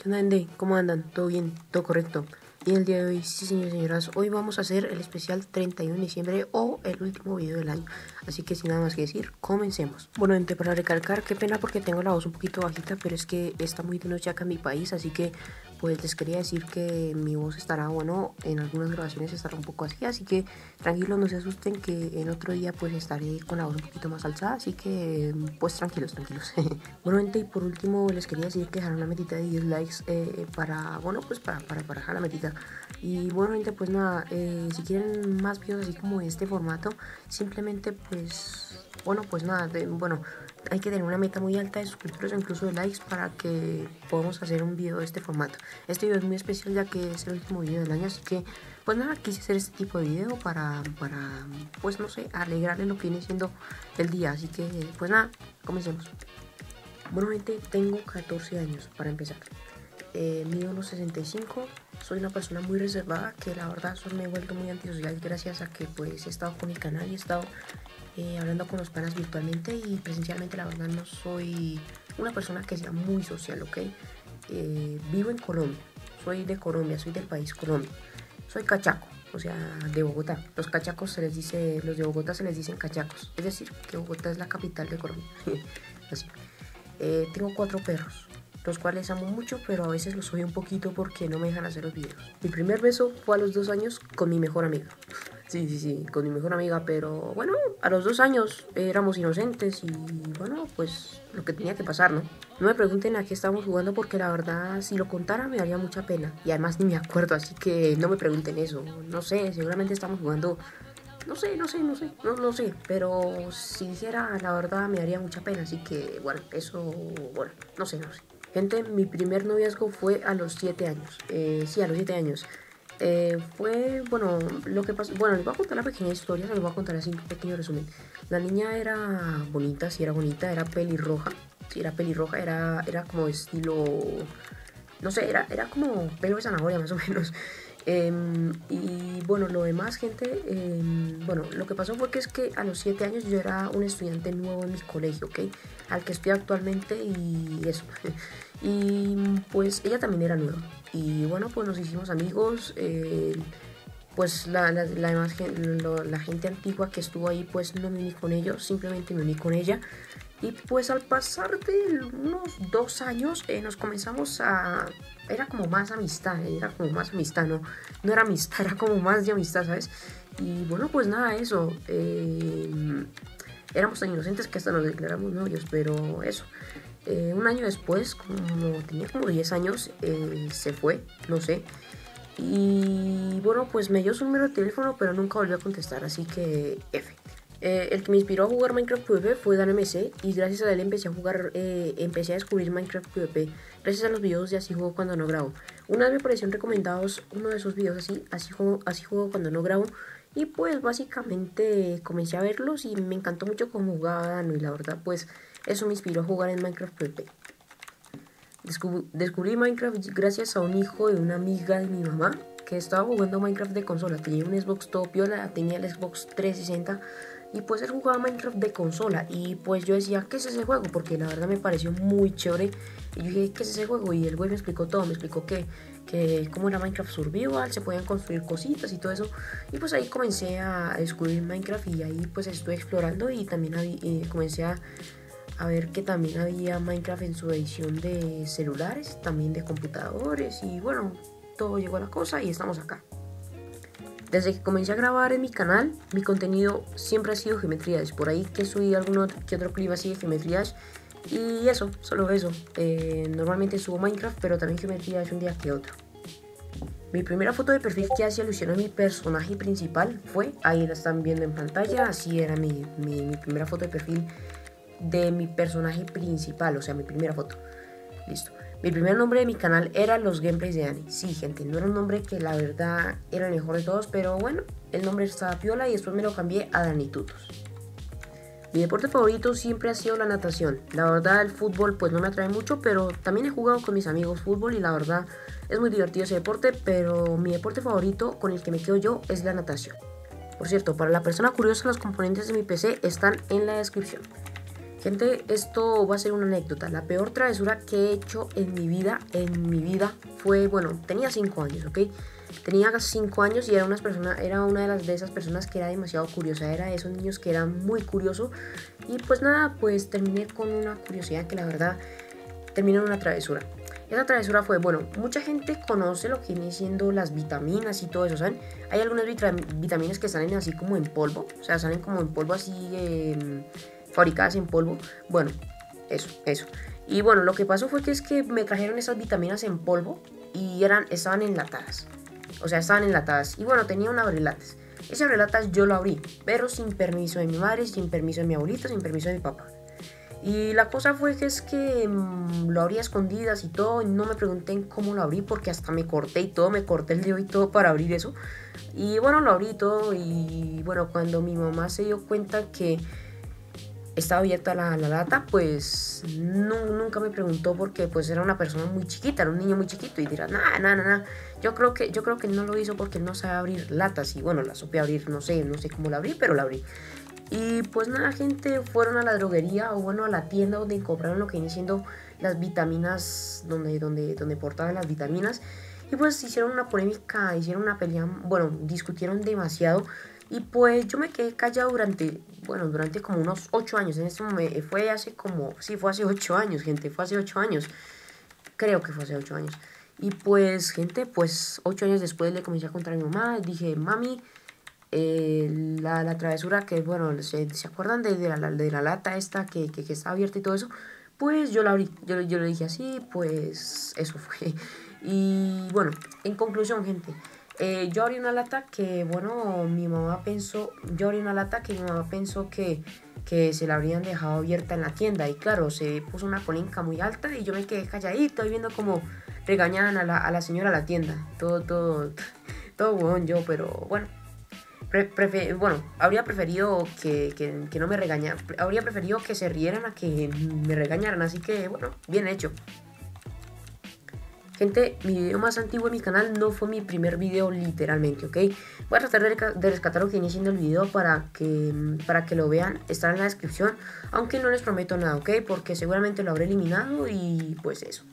¿Qué onda, gente? ¿Cómo andan? ¿Todo bien? ¿Todo correcto? Y el día de hoy, sí señores y señoras, hoy vamos a hacer el especial 31 de diciembre o el último video del año. Así que sin nada más que decir, comencemos. Bueno, gente, para recalcar, qué pena porque tengo la voz un poquito bajita, pero es que está muy de noche acá en mi país, así que pues les quería decir que mi voz estará, bueno, en algunas grabaciones estará un poco así que tranquilos, no se asusten que en otro día pues estaré con la voz un poquito más alzada, así que pues tranquilos. Bueno, gente, y por último les quería decir que dejaron una metita de 10 likes para, bueno, pues para dejar la metita. Y bueno, gente, pues nada, si quieren más videos así como este formato, simplemente pues, bueno, pues nada, hay que tener una meta muy alta de suscriptores o incluso de likes para que podamos hacer un video de este formato. Este video es muy especial ya que es el último video del año, así que pues nada, quise hacer este tipo de video para pues no sé, alegrarle lo que viene siendo el día. Así que pues nada, comencemos. Bueno, gente, tengo 14 años para empezar. Mido unos 65, soy una persona muy reservada que la verdad me he vuelto muy antisocial gracias a que pues he estado con mi canal y he estado hablando con los panas virtualmente y presencialmente. La verdad no soy una persona que sea muy social, ¿ok? Vivo en Colombia, soy de Colombia, soy del país Colombia, soy cachaco, o sea, de Bogotá. Los cachacos se les dice, los de Bogotá se les dicen cachacos, es decir, que Bogotá es la capital de Colombia. Así. Tengo 4 perros, los cuales amo mucho, pero a veces los odio un poquito porque no me dejan hacer los videos. Mi primer beso fue a los 2 años con mi mejor amiga. Sí, con mi mejor amiga, pero bueno, a los 2 años éramos inocentes y bueno, pues lo que tenía que pasar, ¿no? No me pregunten a qué estábamos jugando porque la verdad, si lo contara me daría mucha pena y además ni me acuerdo, así que no me pregunten eso. No sé, seguramente estamos jugando. No sé, pero si dijera la verdad me daría mucha pena, así que bueno, eso, bueno, no sé. Gente, mi primer noviazgo fue a los 7 años, sí, a los 7 años. Fue, bueno, lo que pasó, bueno, les voy a contar la pequeña historia, se les voy a contar así un pequeño resumen. La niña era bonita, sí era bonita, era pelirroja, era como estilo, no sé, era como pelo de zanahoria más o menos. Y bueno, lo demás, gente, bueno, lo que pasó fue que es que a los 7 años yo era un estudiante nuevo en mi colegio, ¿ok? Al que estoy actualmente y eso. Y pues ella también era nueva. Y bueno, pues nos hicimos amigos. Pues la gente antigua que estuvo ahí, pues no me uní con ellos, simplemente me uní con ella. Y pues al pasar de unos 2 años nos comenzamos a... Era como más amistad, no era amistad, era como más de amistad, ¿sabes? Y bueno, pues nada, eso. Éramos tan inocentes que hasta nos declaramos novios, pero eso. Un año después, tenía como 10 años, se fue, no sé. Y bueno, pues me dio su número de teléfono, pero nunca volvió a contestar, así que F. El que me inspiró a jugar Minecraft PvP fue DanMC y gracias a él empecé a descubrir Minecraft PvP gracias a los videos de Así Juego Cuando No Grabo. Una vez me aparecieron recomendados uno de esos videos así juego Cuando No Grabo, y pues básicamente comencé a verlos y me encantó mucho cómo jugaba Dano y la verdad pues eso me inspiró a jugar en Minecraft PvP. Descubrí Minecraft gracias a un hijo de una amiga de mi mamá que estaba jugando Minecraft de consola. Tenía un Xbox todo piola, tenía el Xbox 360 y pues él jugaba Minecraft de consola y pues yo decía, ¿qué es ese juego? Porque la verdad me pareció muy chévere y yo dije, ¿qué es ese juego? Y el güey me explicó todo, me explicó que cómo era Minecraft Survival, se podían construir cositas y todo eso. Y pues ahí comencé a descubrir Minecraft y ahí pues estuve explorando y también comencé a ver que también había Minecraft en su edición de celulares, también de computadores y bueno, todo llegó a la cosa y estamos acá. Desde que comencé a grabar en mi canal, mi contenido siempre ha sido Geometry Dash. Por ahí que subí alguno que otro clip así de Geometry Dash y eso, solo eso. Normalmente subo Minecraft, pero también Geometry Dash un día que otro. Mi primera foto de perfil que hacía alusión a mi personaje principal fue, ahí la están viendo en pantalla, así era mi primera foto de perfil de mi personaje principal, o sea, mi primera foto. Listo. Mi primer nombre de mi canal era Los Gameplays de Dani. Sí, gente, no era un nombre que la verdad era el mejor de todos, pero bueno, el nombre estaba piola y después me lo cambié a Dani Tutos. Mi deporte favorito siempre ha sido la natación. La verdad, el fútbol pues no me atrae mucho, pero también he jugado con mis amigos fútbol y la verdad es muy divertido ese deporte, pero mi deporte favorito con el que me quedo yo es la natación. Por cierto, para la persona curiosa, los componentes de mi PC están en la descripción. Gente, esto va a ser una anécdota. La peor travesura que he hecho en mi vida, fue, bueno, tenía 5 años, ¿ok? Tenía 5 años y era una de esas personas que era demasiado curiosa, era de esos niños que eran muy curioso. Y pues nada, pues terminé con una curiosidad que la verdad terminó en una travesura. Esa travesura fue, bueno, mucha gente conoce lo que viene siendo las vitaminas y todo eso, ¿saben? Hay algunas vitaminas que salen así como en polvo, o sea, salen como en polvo así, fabricadas en polvo. Bueno, eso. Y bueno, lo que pasó fue que es que me trajeron esas vitaminas en polvo y estaban enlatadas. O sea, estaban enlatadas. Y bueno, tenía un abrelatas. Ese abrelatas yo lo abrí, pero sin permiso de mi madre, sin permiso de mi abuelita, sin permiso de mi papá. Y la cosa fue que es que lo abrí a escondidas y todo, y no me pregunten cómo lo abrí porque hasta me corté y todo, me corté el dedo y todo para abrir eso. Y bueno, lo abrí todo y bueno, cuando mi mamá se dio cuenta que estaba abierta la lata, pues nunca me preguntó porque pues era una persona muy chiquita, era un niño muy chiquito y dirá, nada. Yo creo que no lo hizo porque no sabe abrir latas y bueno, la supe abrir, no sé cómo la abrí, pero la abrí. Y pues nada, gente, fueron a la droguería o bueno, a la tienda donde compraron lo que viene siendo las vitaminas, donde portaban las vitaminas. Y pues hicieron una polémica, hicieron una pelea, bueno, discutieron demasiado. Y pues yo me quedé callado durante como unos 8 años. En este momento fue hace 8 años, gente, fue hace 8 años. Creo que fue hace 8 años. Y pues, gente, pues 8 años después le comencé a contar a mi mamá. Dije, mami, la travesura que, bueno, ¿se acuerdan de la lata esta que está abierta y todo eso? Pues yo la abrí, yo le dije así, pues eso fue. Y bueno, en conclusión, gente, yo abrí una lata que, bueno, yo abrí una lata que mi mamá pensó que se la habrían dejado abierta en la tienda. Y claro, se puso una polémica muy alta y yo me quedé calladito y viendo como regañaban a la señora de la tienda. Todo bueno yo, pero bueno. Habría preferido que no me regañaran. Habría preferido que se rieran a que me regañaran. Así que, bueno, bien hecho. Gente, mi video más antiguo en mi canal no fue mi primer video literalmente, ¿ok? Voy a tratar de rescatar lo que viene siendo el video para que lo vean. Estará en la descripción, aunque no les prometo nada, ¿ok? Porque seguramente lo habré eliminado y pues eso.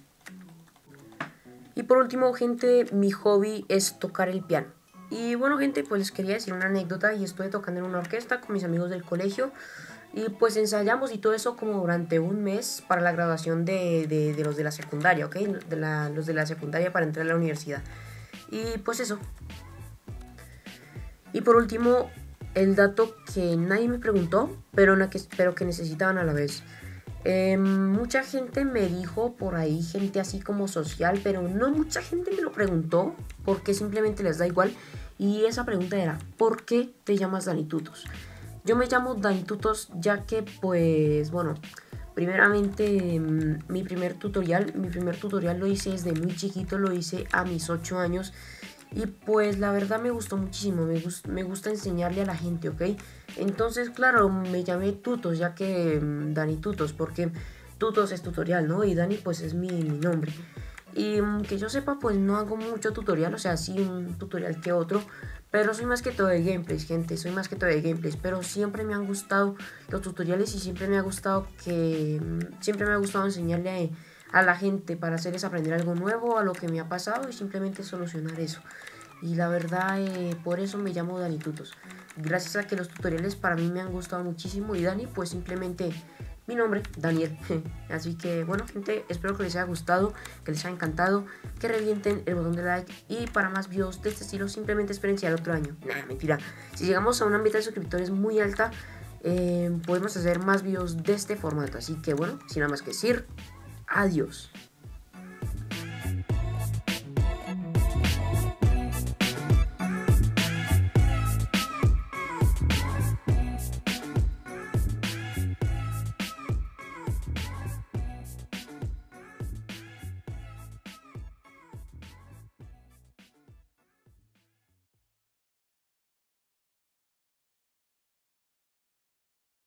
Y por último, gente, mi hobby es tocar el piano. Y bueno, gente, pues les quería decir una anécdota y estuve tocando en una orquesta con mis amigos del colegio y pues ensayamos y todo eso como durante un mes para la graduación de los de la secundaria, ¿ok? Los de la secundaria para entrar a la universidad. Y pues eso. Y por último, el dato que nadie me preguntó, pero que necesitaban a la vez. Mucha gente me dijo por ahí, gente así como social, pero no mucha gente me lo preguntó porque simplemente les da igual. Y esa pregunta era, ¿por qué te llamas Dani Tutos? Yo me llamo Dani Tutos ya que pues bueno, primeramente mi primer tutorial lo hice desde muy chiquito, lo hice a mis 8 años. Y pues la verdad me gustó muchísimo, me gusta enseñarle a la gente, ¿ok? Entonces, claro, me llamé Tutos, ya que Dani Tutos, porque Tutos es tutorial, ¿no? Y Dani pues es mi nombre. Y que yo sepa, pues no hago mucho tutorial, o sea, sí un tutorial que otro, pero soy más que todo de gameplays, gente, soy más que todo de gameplays, pero siempre me han gustado los tutoriales y siempre me ha gustado enseñarle a la gente para hacerles aprender algo nuevo a lo que me ha pasado y simplemente solucionar eso. Y la verdad, por eso me llamo Dani Tutos. Gracias a que los tutoriales para mí me han gustado muchísimo y Dani, pues simplemente mi nombre, Daniel. Así que bueno, gente, espero que les haya gustado, que les haya encantado, que revienten el botón de like y para más videos de este estilo simplemente esperen al otro año. Nah, mentira. Si llegamos a una meta de suscriptores muy alta, podemos hacer más videos de este formato. Así que bueno, sin nada más que decir, adiós.